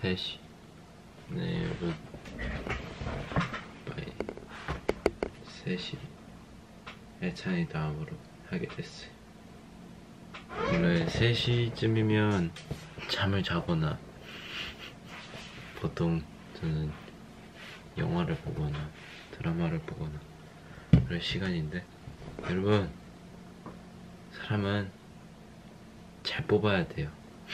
3시. 네, 여러분. 3시 애찬이 다음으로 하게 됐어요. 원래 3시쯤이면 잠을 자거나 보통 저는 영화를 보거나 드라마를 보거나 그럴 시간인데, 여러분, 사람은 잘 뽑아야 돼요.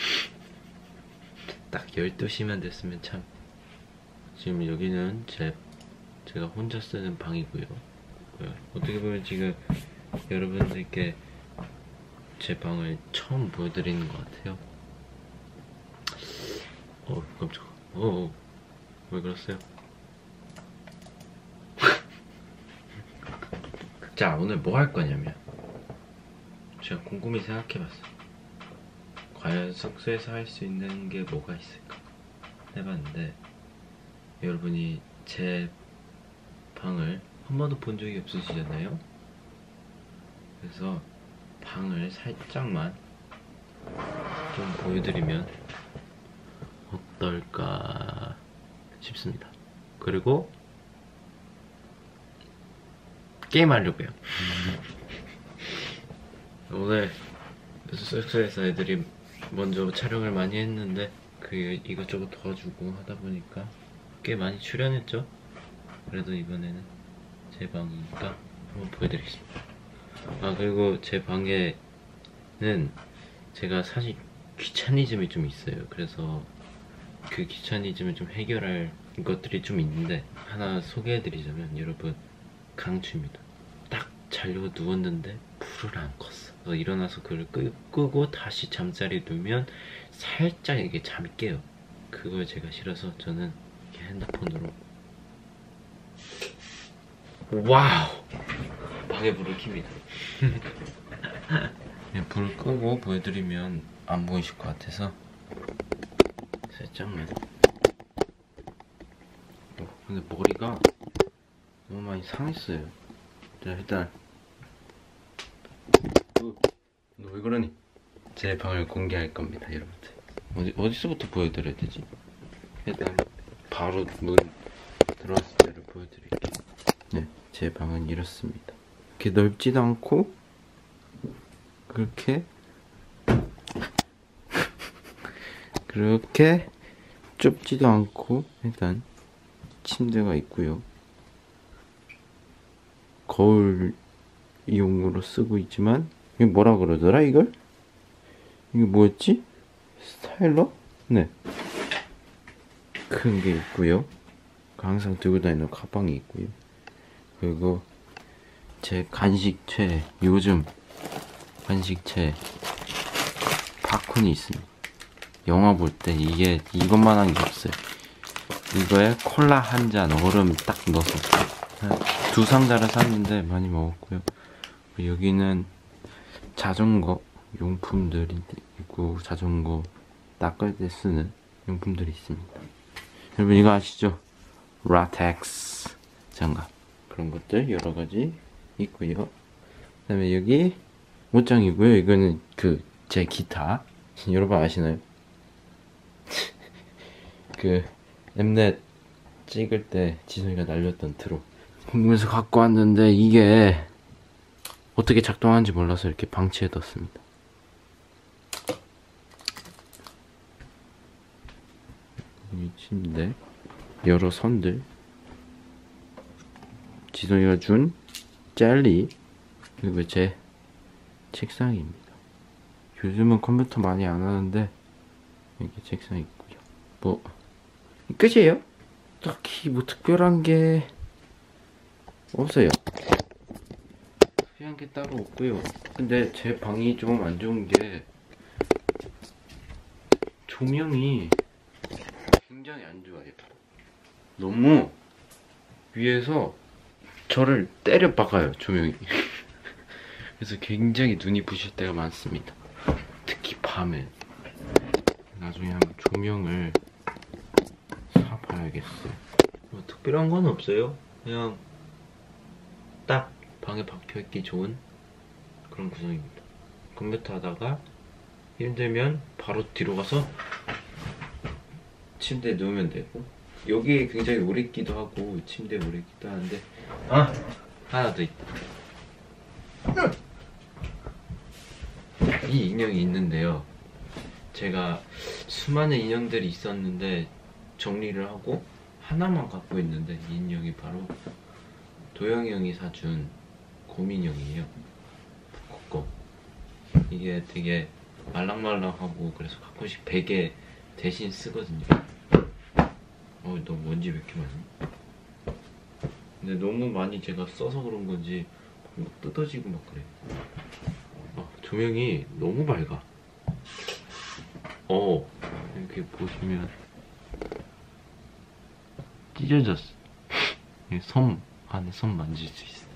딱 12시만 됐으면 참. 지금 여기는 제가 혼자 쓰는 방이고요. 어떻게 보면 지금 여러분들께 제 방을 처음 보여드리는 것 같아요. 깜짝아. 왜 그러세요? 자, 오늘 뭐 할 거냐면, 제가 곰곰이 생각해봤어요. 과연 숙소에서 할 수 있는 게 뭐가 있을까 해봤는데, 여러분이 제 방을 한 번도 본 적이 없으시잖아요. 그래서 방을 살짝만 좀 보여드리면 어떨까 싶습니다. 그리고 게임하려고요. 오늘 숙소에서 애들이 먼저 촬영을 많이 했는데 이것저것 도와주고 하다 보니까 꽤 많이 출연했죠. 그래도 이번에는 제 방이니까 한번 보여드리겠습니다. 그리고 제 방에는 제가 사실 귀차니즘이 좀 있어요. 그래서 그 귀차니즘을 좀 해결할 것들이 좀 있는데, 하나 소개해드리자면, 여러분, 강추입니다. 딱 자려고 누웠는데 불을 안 껐어. 일어나서 그걸 끄고 다시 잠자리 누면 살짝 이게 잠이 깨요. 그걸 제가 싫어서 저는 이렇게 핸드폰으로 와우! 방에 불을 켭니다. 불을 끄고 보여드리면 안 보이실 것 같아서 살짝만. 근데 머리가 너무 많이 상했어요. 자, 일단 너 왜 그러니? 제 방을 공개할 겁니다, 여러분들. 어디서부터 보여드려야 되지? 일단 바로 문 들어왔을 때를 보여드릴게요. 네, 제 방은 이렇습니다. 이렇게 넓지도 않고 그렇게 좁지도 않고, 일단 침대가 있고요. 거울용으로 쓰고 있지만, 이게 뭐라 그러더라 이걸? 이게 뭐였지? 스타일러? 네. 큰 게 있고요. 항상 들고 다니는 가방이 있고요. 그리고 제 간식채, 요즘 간식채 팝콘이 있습니다. 영화 볼 때 이것만한 게 없어요. 이거에 콜라 한 잔, 얼음 딱 넣어서 두 상자를 샀는데 많이 먹었고요. 여기는 자전거 용품들이 있고, 자전거 닦을 때 쓰는 용품들이 있습니다. 여러분 이거 아시죠? 라텍스 장갑, 그런 것들 여러 가지 있고요. 그 다음에 여기 옷장이고요. 이거는 제 기타. 여러분 아시나요? 엠넷 찍을 때 지성이가 날렸던 트로, 궁금해서 갖고 왔는데 이게 어떻게 작동하는지 몰라서 이렇게 방치해 뒀습니다. 이 침대, 여러 선들, 지성이가 준 젤리, 그리고 제 책상입니다. 요즘은 컴퓨터 많이 안 하는데 이렇게 책상이 있고요. 끝이에요? 딱히 특별한 게 없어요. 특별한 게 따로 없고요. 근데 제 방이 좀 안 좋은 게, 조명이 굉장히 안 좋아요. 너무 위에서 저를 때려 박아요, 조명이. 그래서 굉장히 눈이 부실 때가 많습니다. 특히 밤에. 나중에 한번 조명을 사봐야겠어요. 특별한 건 없어요. 그냥 딱 방에 박혀있기 좋은 그런 구성입니다. 컴퓨터 하다가 힘들면 바로 뒤로 가서 침대에 누우면 되고, 여기 굉장히 오래 있기도 하고 침대에 오래 있기도 하는데, 하나 더 있다. 이 인형이 있는데요, 제가 수많은 인형들이 있었는데 정리를 하고 하나만 갖고 있는데, 이 인형이 바로 도영이 형이 사준 곰인형이에요. 거. 이게 되게 말랑말랑하고 그래서 가끔씩 베개 대신 쓰거든요. 너 먼지 왜 이렇게 많이? 근데 너무 많이 제가 써서 그런 건지 막 뜯어지고 막 그래. 조명이 너무 밝아. 이렇게 보시면 찢어졌어. 손 안에 손 만질 수 있어.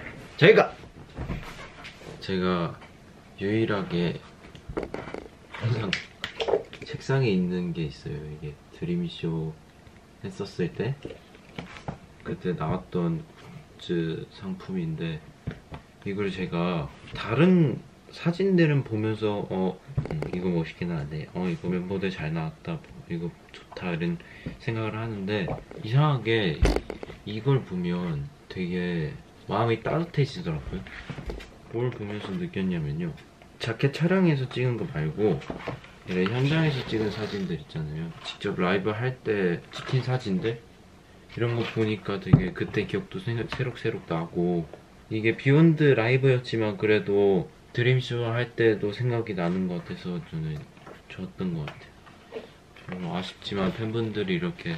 제가 유일하게 항상 책상에 있는 게 있어요. 이게 드림쇼 했었을 때 그때 나왔던 굿즈 상품인데, 이걸 제가 다른 사진들은 보면서 이거 멋있게 나왔네, 이거 멤버들 잘 나왔다, 이거 좋다, 이런 생각을 하는데, 이상하게 이걸 보면 되게 마음이 따뜻해지더라고요. 뭘 보면서 느꼈냐면요, 자켓 촬영해서 찍은 거 말고 이런 현장에서 찍은 사진들 있잖아요, 직접 라이브 할 때 찍힌 사진들, 이런 거 보니까 되게 그때 기억도 새록새록 나고, 이게 비욘드 라이브였지만 그래도 드림쇼 할 때도 생각이 나는 것 같아서 저는 좋았던 것 같아요. 정말 아쉽지만 팬분들이 이렇게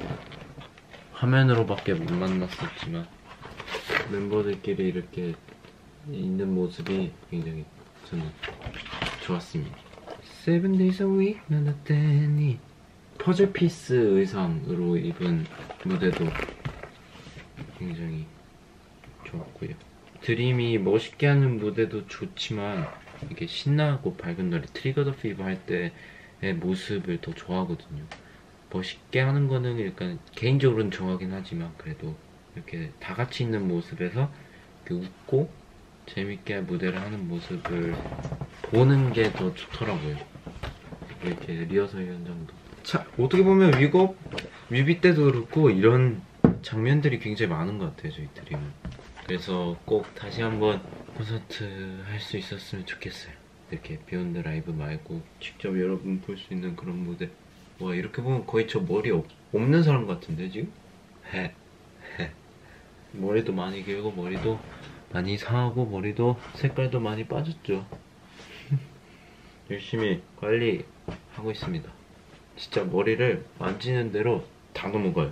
화면으로밖에 못 만났었지만 멤버들끼리 이렇게 있는 모습이 굉장히 저는 좋았습니다. 7 days a week 나나테니 퍼즐 피스 의상으로 입은 무대도 굉장히 좋았고요. 드림이 멋있게 하는 무대도 좋지만 이게 신나고 밝은 노래 트리거 더 피버 할 때의 모습을 더 좋아하거든요. 멋있게 하는 거는 약간 개인적으로는 좋아하긴 하지만 그래도 이렇게 다 같이 있는 모습에서 이렇게 웃고 재밌게 무대를 하는 모습을 보는 게 더 좋더라고요. 이렇게 리허설 현장도. 자, 어떻게 보면 위거 뮤비 때도 그렇고 이런 장면들이 굉장히 많은 것 같아요, 저희 드림은. 그래서 꼭 다시 한번 콘서트 할 수 있었으면 좋겠어요. 이렇게 비욘드 라이브 말고 직접 여러분 볼 수 있는 그런 무대. 와, 이렇게 보면 거의 저 머리 없는 사람 같은데 지금? 머리도 많이 길고 머리도 많이 상하고 머리도 색깔도 많이 빠졌죠. 열심히 관리하고 있습니다. 진짜 머리를 만지는 대로 다 넘어가요.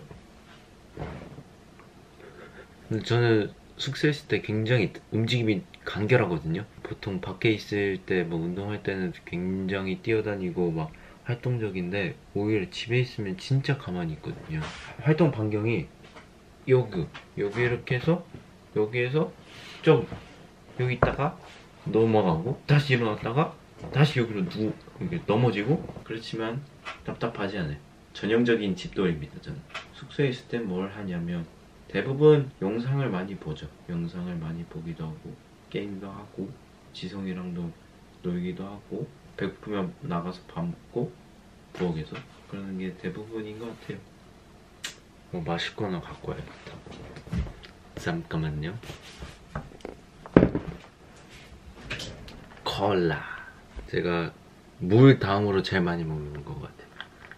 근데 저는 숙소에 있을 때 굉장히 움직임이 간결하거든요. 보통 밖에 있을 때 뭐 운동할 때는 굉장히 뛰어다니고 막 활동적인데, 오히려 집에 있으면 진짜 가만히 있거든요. 활동 반경이 여기 이렇게 해서 여기에서 좀 여기 있다가 넘어가고 다시 일어났다가 다시 여기로 이렇게 넘어지고. 그렇지만 답답하지 않아요. 전형적인 집돌이입니다, 저는. 숙소에 있을 때 뭘 하냐면 대부분 영상을 많이 보죠. 영상을 많이 보기도 하고 게임도 하고 지성이랑도 놀기도 하고 배고프면 나가서 밥 먹고 부엌에서 그러는 게 대부분인 것 같아요. 뭐 마실 거나 갖고 와야겠다. 잠깐만요. 콜라. 제가 물 다음으로 제일 많이 먹는 것 같아요.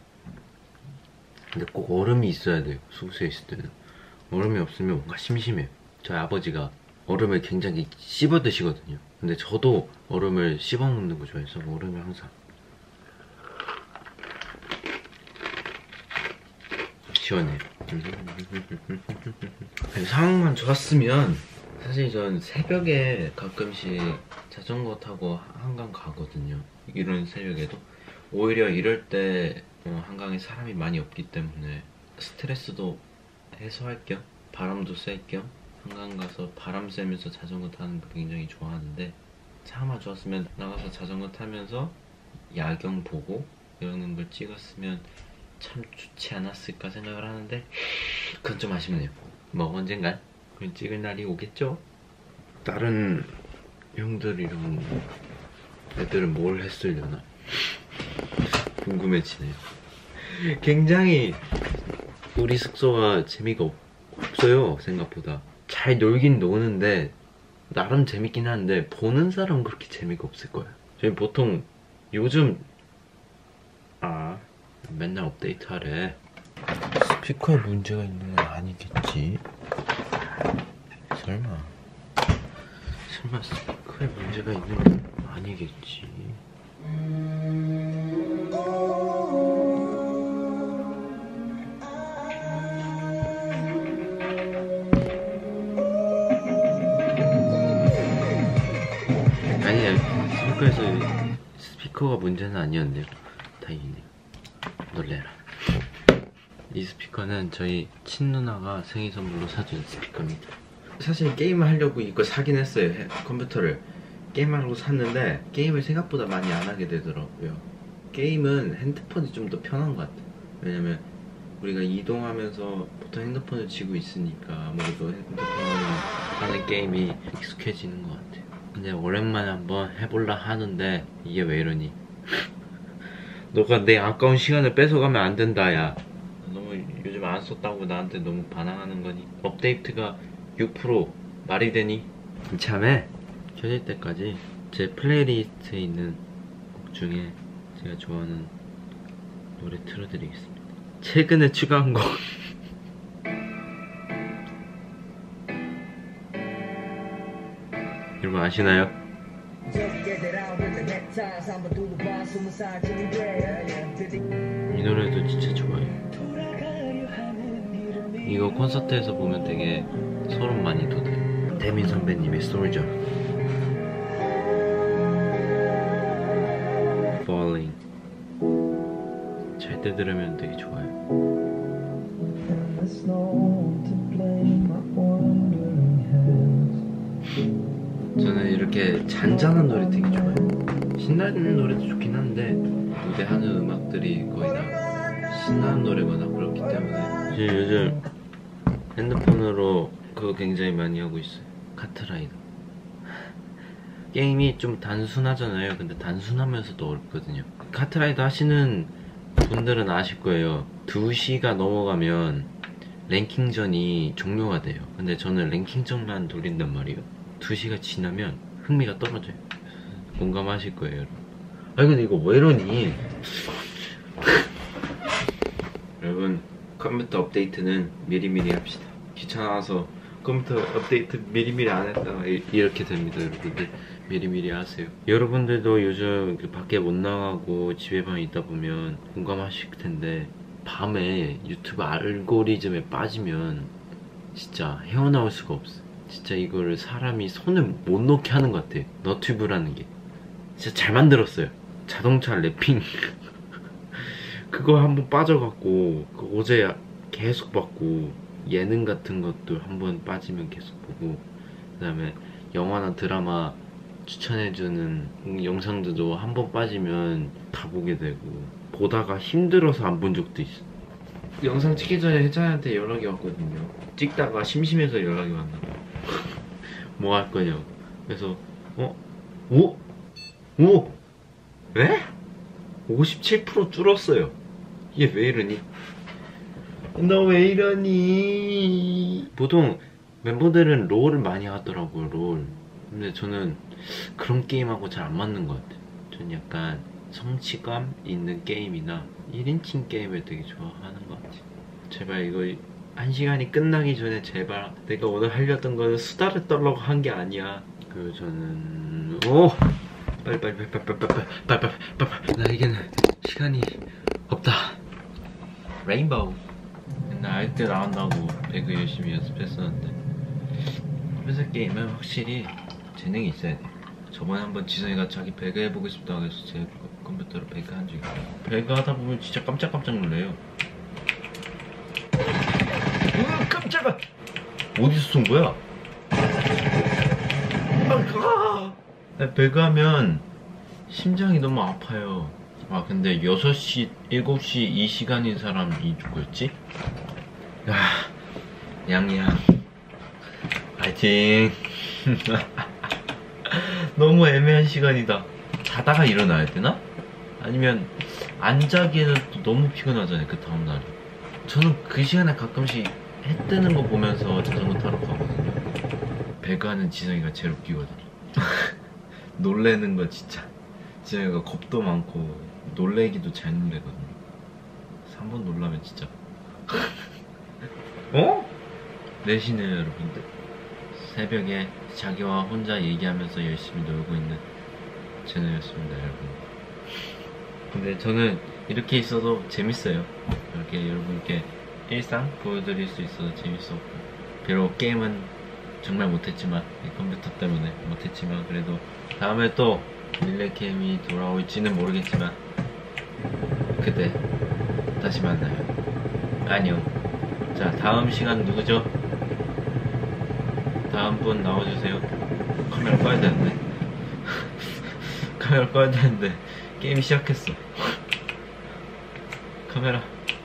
근데 꼭 얼음이 있어야 돼요, 숙소에 있을 때는. 얼음이 없으면 뭔가 심심해요. 저희 아버지가 얼음을 굉장히 씹어 드시거든요. 근데 저도 얼음을 씹어 먹는 거 좋아해서 얼음을 항상. 시원해요. 상황만 좋았으면 사실 전 새벽에 가끔씩 자전거 타고 한강 가거든요. 이런 새벽에도. 오히려 이럴 때 한강에 사람이 많이 없기 때문에 스트레스도 해소할 겸 바람도 쐴 겸 한강 가서 바람 쐬면서 자전거 타는 거 굉장히 좋아하는데, 차만 좋았으면 나가서 자전거 타면서 야경 보고 이러는 걸 찍었으면 참 좋지 않았을까 생각을 하는데, 그건 좀 아쉽네요. 뭐 언젠간 그걸 찍을 날이 오겠죠? 다른 형들이랑 애들은 뭘 했으려나 궁금해지네요. 굉장히 우리 숙소가 재미가 없어요. 생각보다 잘 놀긴 노는데 나름 재밌긴 한데 보는 사람은 그렇게 재미가 없을 거예요. 저희 보통 요즘 맨날 업데이트하래. 스피커에 문제가 있는 건 아니겠지? 설마 스피커에 문제가 있는 건 아니겠지? 아니야, 스피커가 문제는 아니었네요. 다행이네요. 놀래라. 이 스피커는 저희 친누나가 생일 선물로 사준 스피커입니다. 사실 게임을 하려고 이거 사긴 했어요. 컴퓨터를 게임하려고 샀는데 게임을 생각보다 많이 안 하게 되더라고요. 게임은 핸드폰이 좀 더 편한 것 같아요. 왜냐면 우리가 이동하면서 보통 핸드폰을 쥐고 있으니까 아무래도 핸드폰으로 하는 게임이 익숙해지는 것 같아요. 근데 오랜만에 한번 해볼라 하는데 이게 왜 이러니? 너가 내 아까운 시간을 뺏어가면 안 된다, 야. 너무 요즘 안 썼다고 나한테 너무 반항하는 거니? 업데이트가 6% 말이 되니? 이참에 켜질 때까지 제 플레이리스트에 있는 곡 중에 제가 좋아하는 노래 틀어드리겠습니다. 최근에 추가한 곡. 여러분 아시나요? 이 노래도 진짜 좋아요. 이거 콘서트에서 보면 되게 소름 많이 돋아요. 태민 선배님의 솔저. Falling. 잘 때 들으면 되게 좋아요. 저는 이렇게 잔잔한 노래 되게 좋아해요. 신나는 노래도 좋긴 한데 무대하는 음악들이 거의 다 신나는 노래거나 그렇기 때문에 요즘 핸드폰으로 그거 굉장히 많이 하고 있어요. 카트라이더. 게임이 좀 단순하잖아요. 근데 단순하면서도 어렵거든요. 카트라이더 하시는 분들은 아실 거예요. 2시가 넘어가면 랭킹전이 종료가 돼요. 근데 저는 랭킹전만 돌린단 말이에요. 2시가 지나면 흥미가 떨어져요. 공감하실 거예요, 여러분. 아니 근데 이거 왜 이러니? 여러분, 컴퓨터 업데이트는 미리미리 합시다. 귀찮아서 컴퓨터 업데이트 미리미리 안 했다가 이렇게 됩니다. 여러분들 미리미리 하세요. 여러분들도 요즘 밖에 못 나가고 집에만 있다 보면 공감하실 텐데 밤에 유튜브 알고리즘에 빠지면 진짜 헤어나올 수가 없어. 진짜 이거를 사람이 손을 못 놓게 하는 것 같아. 너튜브라는 게 진짜 잘 만들었어요. 자동차 랩핑 그거 한번 빠져갖고 어제 계속 봤고, 예능 같은 것도 한번 빠지면 계속 보고, 그 다음에 영화나 드라마 추천해주는 영상들도 한번 빠지면 다 보게 되고, 보다가 힘들어서 안 본 적도 있어. 영상 찍기 전에 혜찬이한테 연락이 왔거든요. 찍다가 심심해서 연락이 왔나봐. 뭐 할 거냐고. 그래서 오? 왜? 57% 줄었어요. 이게 왜 이러니? 너 왜 이러니? 보통 멤버들은 롤을 많이 하더라고요. 롤. 근데 저는 그런 게임하고 잘 안 맞는 것 같아요. 전 약간 성취감 있는 게임이나 1인칭 게임을 되게 좋아하는 것 같아요. 제발 이거 1시간이 끝나기 전에 제발. 내가 오늘 하려던 거는 수다를 떨려고 한 게 아니야. 그리고 저는 빨리 나에게는 시간이 없다. 레인보우. 맨날 알뜰 나온다고 배그 열심히 연습했었는데 컴퓨터 게임은 확실히 재능이 있어야 돼. 저번에 한번 지성이가 자기 배그 해보고 싶다고 해서 제 컴퓨터로 배그 한 적이 있어요. 배그 하다 보면 진짜 깜짝깜짝 놀래요. 깜짝아! 어디서 쏜 거야? 배그 하면 심장이 너무 아파요. 아 근데 6시, 7시 이 시간인 사람이 누구였지? 양양 파이팅. 너무 애매한 시간이다. 자다가 일어나야 되나? 아니면 안 자기에는 또 너무 피곤하잖아요, 그 다음날이. 저는 그 시간에 가끔씩 해 뜨는 거 보면서 자전거 타러 가거든요. 배가는 지성이가 제일 웃기거든요. 놀래는 거 진짜. 지성이가 겁도 많고 놀래기도 잘 놀래거든요. 3번 놀라면 진짜 어? 내시네요 여러분들. 새벽에 자기와 혼자 얘기하면서 열심히 놀고 있는 제노였습니다 여러분. 근데 저는 이렇게 있어도 재밌어요. 이렇게 여러분께 일상 보여드릴 수 있어서 재밌었고, 비록 게임은 정말 못했지만, 컴퓨터 때문에 못했지만, 그래도 다음에 또 릴레이게임이 돌아올지는 모르겠지만 그때 다시 만나요. 안녕. 자, 다음 시간 누구죠? 다음 분 나와주세요. 카메라 꺼야 되는데. 카메라 꺼야 되는데 게임이 시작했어. 카메라